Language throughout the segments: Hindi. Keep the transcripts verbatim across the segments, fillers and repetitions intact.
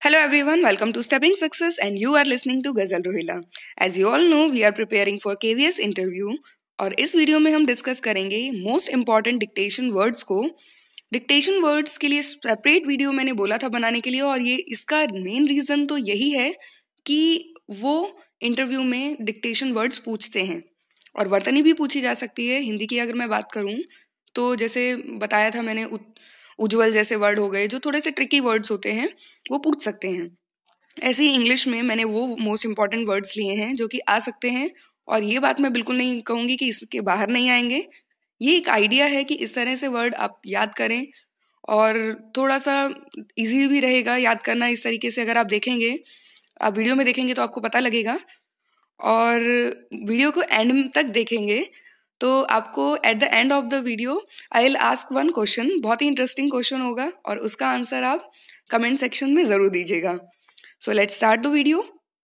Hello everyone, welcome to Stepping Success and you are listening to Ghazal Rohila. As you all know, we are preparing for K V S interview और इस वीडियो में हम डिस्कस करेंगे मोस्ट इम्पॉर्टेंट डिक्टेशन वर्ड्स को. डिक्टेशन वर्ड्स के लिए सेपरेट वीडियो मैंने बोला था बनाने के लिए और ये इसका मेन रीज़न तो यही है कि वो इंटरव्यू में डिक्टेशन वर्ड्स पूछते हैं और वर्तनी भी पूछी जा सकती है. हिंदी की अगर मैं बात करूँ तो जैसे बताया था मैंने उज्ज्वल जैसे वर्ड हो गए जो थोड़े से ट्रिकी वर्ड्स होते हैं वो पूछ सकते हैं. ऐसे ही इंग्लिश में मैंने वो मोस्ट इम्पॉर्टेंट वर्ड्स लिए हैं जो कि आ सकते हैं और ये बात मैं बिल्कुल नहीं कहूँगी कि इसके बाहर नहीं आएंगे. ये एक आइडिया है कि इस तरह से वर्ड आप याद करें और थोड़ा सा इजी भी रहेगा याद करना. इस तरीके से अगर आप देखेंगे, आप वीडियो में देखेंगे तो आपको पता लगेगा और वीडियो को एंड तक देखेंगे तो आपको at the end of the video I will ask one question. बहुत ही इंटरेस्टिंग क्वेश्चन होगा और उसका आंसर आप कमेंट सेक्शन में ज़रूर दीजिएगा. So let's start the video.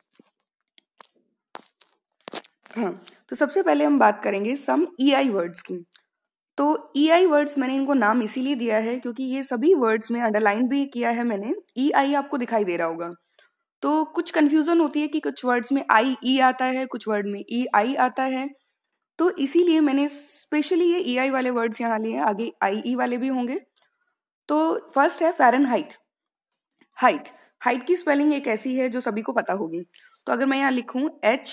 हाँ, तो सबसे पहले हम बात करेंगे सम ई आई वर्ड्स की. तो ई आई वर्ड्स मैंने इनको नाम इसीलिए दिया है क्योंकि ये सभी वर्ड्स में अंडरलाइन भी किया है मैंने. ई आई आपको दिखाई दे रहा होगा तो कुछ कन्फ्यूज़न होती है कि कुछ वर्ड्स में आई ई आता है, कुछ वर्ड में ई आई आता है. तो इसीलिए मैंने स्पेशली ये ई आई वाले वर्ड्स यहाँ लिए हैं. आगे आई ई वाले भी होंगे. तो फर्स्ट है फ़ारेनहाइट. हाइट हाइट की स्पेलिंग एक ऐसी है जो सभी को पता होगी. तो अगर मैं यहाँ लिखूँ H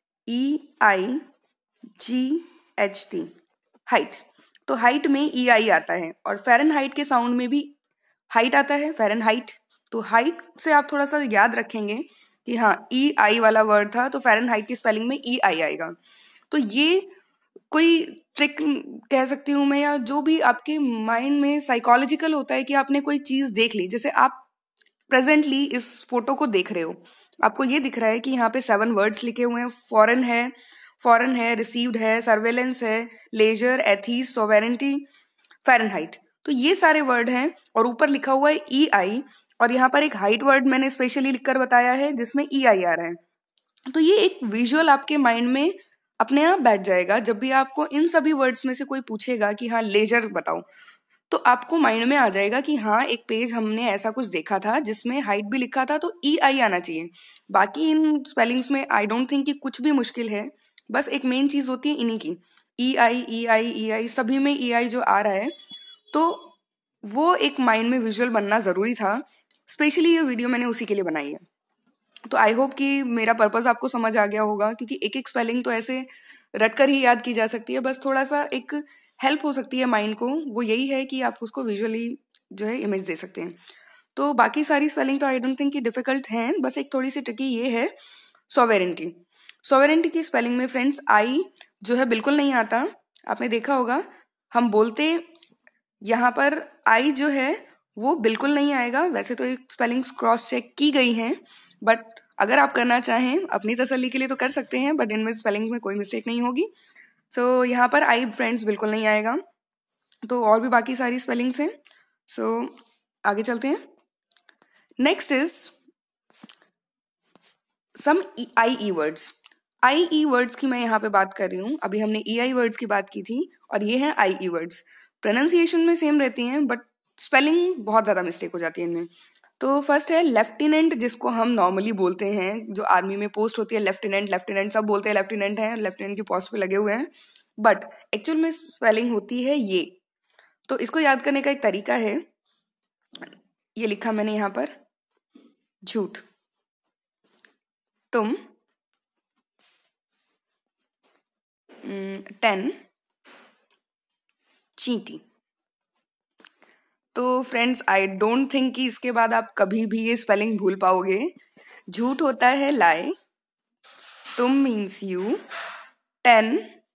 E I G H T height, तो हाइट में ई आई आता है और फ़ारेनहाइट के साउंड में भी हाइट आता है, फ़ारेनहाइट. तो हाइट से आप थोड़ा सा याद रखेंगे कि हाँ ई आई वाला वर्ड था तो फ़ारेनहाइट की स्पेलिंग में ई आई आएगा. तो ये कोई ट्रिक कह सकती हूँ मैं, या जो भी आपके माइंड में साइकोलॉजिकल होता है कि आपने कोई चीज़ देख ली. जैसे आप प्रेजेंटली इस फोटो को देख रहे हो, आपको ये दिख रहा है कि यहाँ पे सेवन वर्ड्स लिखे हुए हैं. फॉरेन है, फॉरेन है, रिसीव्ड है, सर्वेलेंस है, लेजर, एथीस, सोवेरेंटी, फ़ारेनहाइट. तो ये सारे वर्ड हैं और ऊपर लिखा हुआ है ई आई और यहाँ पर एक हाइट वर्ड मैंने स्पेशली लिखकर बताया है जिसमें ई आई आ रहा है. तो ये एक विजुअल आपके माइंड में अपने आप बैठ जाएगा. जब भी आपको इन सभी वर्ड्स में से कोई पूछेगा कि हाँ लेजर बताओ, तो आपको माइंड में आ जाएगा कि हाँ एक पेज हमने ऐसा कुछ देखा था जिसमें हाइट भी लिखा था तो ई आई आना चाहिए. बाकी इन स्पेलिंग्स में आई डोंट थिंक कि कुछ भी मुश्किल है. बस एक मेन चीज़ होती है इन्हीं की, ई आई ई आई ई आई सभी में ई आई जो आ रहा है. तो वो एक माइंड में विजुअल बनना ज़रूरी था. स्पेशली ये वीडियो मैंने उसी के लिए बनाई है. तो आई होप कि मेरा पर्पस आपको समझ आ गया होगा क्योंकि एक एक स्पेलिंग तो ऐसे रट कर ही याद की जा सकती है. बस थोड़ा सा एक हेल्प हो सकती है माइंड को, वो यही है कि आप उसको विजुअली जो है इमेज दे सकते हैं. तो बाकी सारी स्पेलिंग तो आई डोंट थिंक कि डिफ़िकल्ट हैं. बस एक थोड़ी सी ट्रिकी ये है सोवेरेंटी. सोवेरेंटी की स्पेलिंग में फ्रेंड्स आई जो है बिल्कुल नहीं आता. आपने देखा होगा हम बोलते यहाँ पर आई जो है वो बिल्कुल नहीं आएगा. वैसे तो एक स्पेलिंग्स क्रॉस चेक की गई हैं बट अगर आप करना चाहें अपनी तसल्ली के लिए तो कर सकते हैं, बट इनमें स्पेलिंग में कोई मिस्टेक नहीं होगी. सो so, यहाँ पर आई फ्रेंड्स बिल्कुल नहीं आएगा. तो और भी बाकी सारी स्पेलिंग्स हैं. सो so, आगे चलते हैं. Next is some I E words. I E words की मैं यहाँ पे बात कर रही हूँ. अभी हमने ई आई वर्ड्स की बात की थी और ये हैं आई ई वर्ड्स. प्रोनाउंसिएशन में सेम रहती हैं बट स्पेलिंग बहुत ज़्यादा मिस्टेक हो जाती है इनमें. तो फर्स्ट है लेफ्टिनेंट, जिसको हम नॉर्मली बोलते हैं, जो आर्मी में पोस्ट होती है लेफ्टिनेंट. लेफ्टिनेंट सब बोलते हैं लेफ्टिनेंट हैं, लेफ्टिनेंट की पोस्ट पे लगे हुए हैं, बट एक्चुअल में स्पेलिंग होती है ये. तो इसको याद करने का एक तरीका है, ये लिखा मैंने यहाँ पर, झूठ, तुम, टेन, चींटी. तो फ्रेंड्स आई डोंट थिंक कि इसके बाद आप कभी भी ये स्पेलिंग भूल पाओगे. झूठ होता है लाई, तुम मीन्स यू, टेन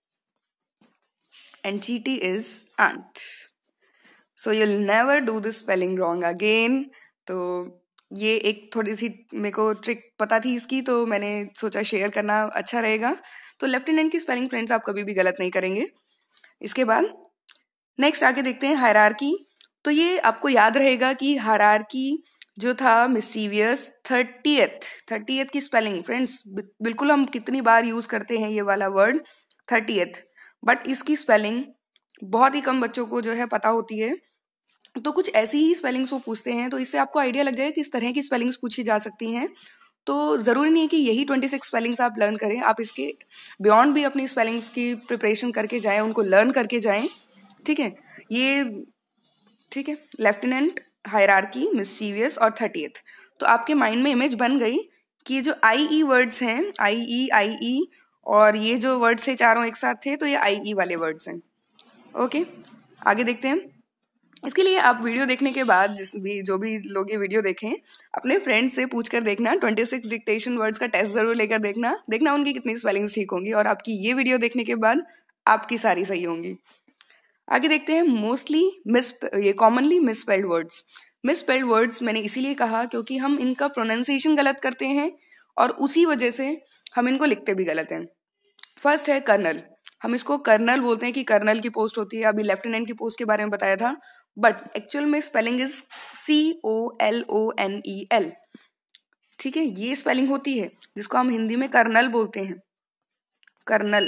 एंड चीटी is ant. So you'll never do this spelling wrong again. तो ये एक थोड़ी सी मेरे को ट्रिक पता थी इसकी तो मैंने सोचा शेयर करना अच्छा रहेगा. तो लेफ्टिनेंट की स्पेलिंग फ्रेंड्स आप कभी भी गलत नहीं करेंगे. इसके बाद नेक्स्ट आगे देखते हैं हायरार्की. तो ये आपको याद रहेगा कि हायरार्की जो था मिस्टीवियस. थर्टियथ थर्टियथ की स्पेलिंग फ्रेंड्स बिल्कुल हम कितनी बार यूज़ करते हैं ये वाला वर्ड थर्टियथ, बट इसकी स्पेलिंग बहुत ही कम बच्चों को जो है पता होती है. तो कुछ ऐसी ही स्पेलिंग्स वो पूछते हैं, तो इससे आपको आइडिया लग जाएगा किस तरह की स्पेलिंग्स पूछी जा सकती हैं। तो ज़रूरी नहीं है कि यही ट्वेंटी सिक्स स्पेलिंग्स आप लर्न करें, आप इसके बियॉन्ड भी अपनी स्पेलिंग्स की प्रिपरेशन करके जाएं, उनको लर्न करके जाएं। ठीक है, ये ठीक है, लेफ्टिनेंट, हायरार्की, मिस्चीवियस और थर्टीएथ। तो आपके माइंड में इमेज बन गई कि ये जो आई ई वर्ड्स हैं, आई ई आई ई और ये जो वर्ड्स है चारों एक साथ थे, तो ये आई ई वाले वर्ड्स हैं। ओके, आगे देखते हैं। इसके लिए आप वीडियो देखने के बाद, जिस भी जो भी लोग ये वीडियो देखें, अपने फ्रेंड से पूछ कर देखना, ट्वेंटी सिक्स डिक्टेशन वर्ड्स का टेस्ट जरूर लेकर देखना देखना उनकी कितनी स्पेलिंग्स ठीक होंगी, और आपकी ये वीडियो देखने के बाद आपकी सारी सही होंगी। आगे देखते हैं मोस्टली मिस ये commonly misspelled words. Misspelled words मैंने इसीलिए कहा क्योंकि हम इनका प्रोनाउंसिएशन गलत करते हैं और उसी वजह से हम इनको लिखते भी गलत हैं। फर्स्ट है कर्नल। हम इसको कर्नल बोलते हैं कि कर्नल की पोस्ट होती है, अभी लेफ्टिनेंट की पोस्ट के बारे में बताया था, बट एक्चुअल में spelling is C O L O N E L. ठीक है, ये स्पेलिंग होती है जिसको हम हिंदी में कर्नल बोलते हैं, कर्नल।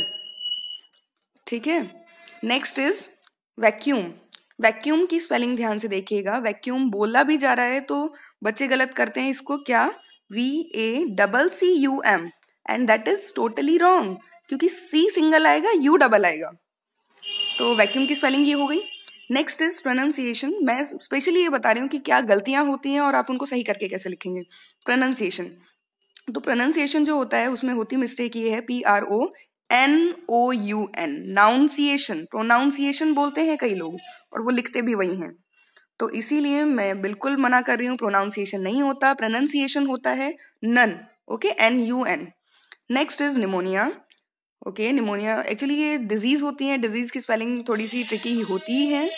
ठीक है, नेक्स्ट इज वैक्यूम। वैक्यूम की स्पेलिंग ध्यान से देखिएगा, वैक्यूम बोला भी जा रहा है तो बच्चे गलत करते हैं इसको, क्या, V A double C U M, and that is totally wrong क्योंकि सी सिंगल आएगा, यू डबल आएगा। तो वैक्यूम की स्पेलिंग ये हो गई। Next is pronunciation. मैं स्पेशली ये बता रही हूँ कि क्या गलतियां होती हैं और आप उनको सही करके कैसे लिखेंगे। प्रोनाउंसिएशन, तो प्रोनाउंसिएशन जो होता है उसमें होती मिस्टेक ये है, P R O N O U N, nunciation. Pronunciation बोलते हैं कई लोग और वो लिखते भी वही हैं, तो इसीलिए मैं बिल्कुल मना कर रही हूँ, प्रोनाउंसिएशन नहीं होता, प्रोनाउंसिएशन होता है nun. Okay, N U N. Next is pneumonia. Okay, pneumonia actually ये डिजीज होती है, डिजीज की स्पेलिंग थोड़ी सी ट्रिकी ही होती है,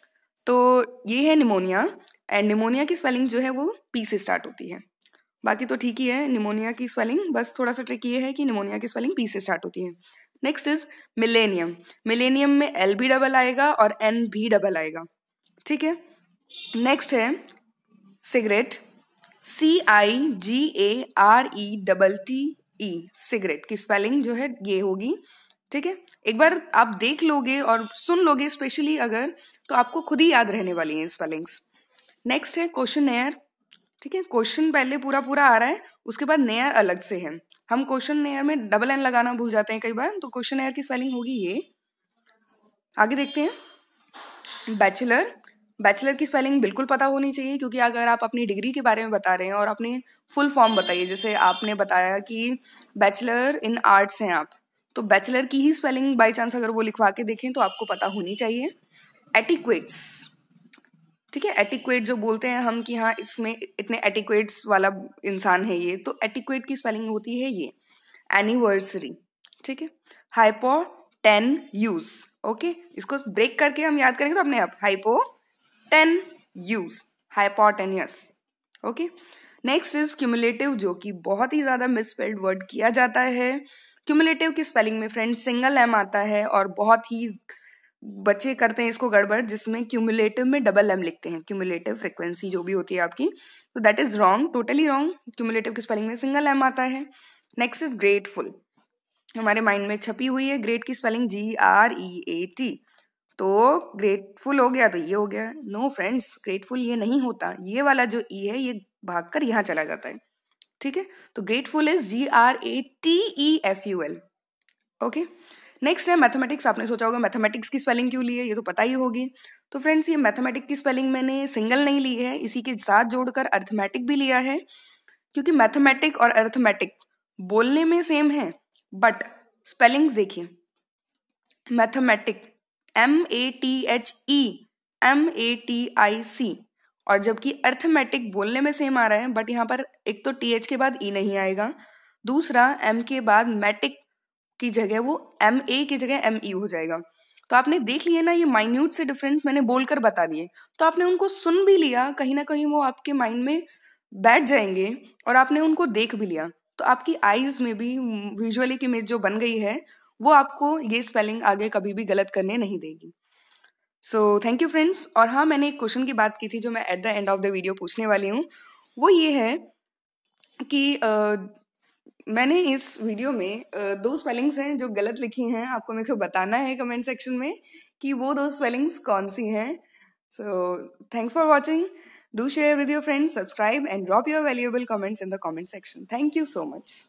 तो ये है निमोनिया, एंड निमोनिया की स्पेलिंग जो है वो पी से स्टार्ट होती है। बाकी तो ठीक ही है निमोनिया की स्पेलिंग, बस थोड़ा सा ट्रिक ये है कि निमोनिया की स्पेलिंग पी से स्टार्ट होती है। Next is millennium. मिलेनियम में एल भी डबल आएगा और एन भी डबल आएगा। ठीक है, नेक्स्ट है cigarette, C I G A R E double T E, cigarette की स्पेलिंग जो है ये होगी। ठीक है, एक बार आप देख लोगे और सुन लोगे स्पेशली अगर, तो आपको खुद ही याद रहने वाली हैं स्पेलिंग्स। नेक्स्ट है क्वेश्चनएयर। ठीक है, क्वेश्चन पहले पूरा पूरा आ रहा है, उसके बाद नेयर अलग से है। हम क्वेश्चन नेयर में डबल एन लगाना भूल जाते हैं कई बार, तो क्वेश्चन नेयर की स्पेलिंग होगी ये। आगे देखते हैं बैचलर। बैचलर की स्पेलिंग बिल्कुल पता होनी चाहिए, क्योंकि अगर आप अपनी डिग्री के बारे में बता रहे हैं और अपनी फुल फॉर्म बताइए, जैसे आपने बताया कि बैचलर इन आर्ट्स हैं आप, तो बैचलर की ही स्पेलिंग बाई चांस अगर वो लिखवा के देखें तो आपको पता होनी चाहिए। एटिक्वेट्स। ठीक है, एटिक्वेट जो बोलते हैं हम कि हाँ इसमें इतने एटिक्वेट्स वाला इंसान है ये, तो एटिक्वेट की स्पेलिंग होती है ये। एनिवर्सरी। ठीक है, हाइपो टेन यूज। ओके, इसको ब्रेक करके हम याद करेंगे तो अपने आप, hypo ten use, hypotenuse. Okay, next is cumulative, जो कि बहुत ही ज्यादा मिसस्पेल्ड वर्ड किया जाता है। क्यूमुलेटिव की स्पेलिंग में फ्रेंड्स सिंगल एम आता है और बहुत ही बच्चे करते हैं इसको गड़बड़, जिसमें क्यूमुलेटिव में डबल एम लिखते हैं, क्यूमुलेटिव फ्रीक्वेंसी जो भी होती है आपकी, तो that is wrong, totally wrong. Cumulative की स्पेलिंग में सिंगल एम आता है। नेक्स्ट इज ग्रेटफुल, हमारे माइंड में छपी हुई है, ग्रेट की spelling G R E A T, तो ग्रेटफुल हो गया तो ये हो गया। नो फ्रेंड्स, ग्रेटफुल ये नहीं होता, ये वाला जो ई है ये भागकर यहाँ चला जाता है। ठीक है, तो grateful is G R A T E F U L. Okay, next है मैथमेटिक्स। आपने सोचा होगा मैथमेटिक्स की स्पेलिंग क्यों ली है, ये तो पता ही होगी। तो फ्रेंड्स ये मैथमेटिक्स की स्पेलिंग मैंने सिंगल नहीं ली है, इसी के साथ जोड़कर अर्थमेटिक भी लिया है, क्योंकि मैथमेटिक और अर्थमेटिक बोलने में सेम है, बट स्पेलिंग्स देखिए, mathematic M A T H E M A T I C, और जबकि अर्थमेटिक बोलने में सेम आ रहा है, बट यहाँ पर एक तो टी एच के बाद ई नहीं आएगा, दूसरा एम के बाद मैटिक की जगह वो एम ए की जगह एम ई हो जाएगा। तो आपने देख लिया ना, ये माइन्यूट से डिफरेंट मैंने बोलकर बता दिए, तो आपने उनको सुन भी लिया, कहीं ना कहीं वो आपके माइंड में बैठ जाएंगे और आपने उनको देख भी लिया, तो आपकी आईज में भी विजुअली की इमेज जो बन गई है वो आपको ये स्पेलिंग आगे कभी भी गलत करने नहीं देगी। So thank you friends. और हाँ, मैंने एक क्वेश्चन की बात की थी जो मैं at the end of the video पूछने वाली हूँ, वो ये है कि आ, मैंने इस वीडियो में दो स्पेलिंग्स हैं जो गलत लिखी हैं, आपको मेरे को बताना है कमेंट सेक्शन में कि वो दो स्पेलिंग्स कौन सी हैं। So, thanks for watching. Do share with your friends, subscribe, and drop your valuable comments in the comment section. Thank you so much.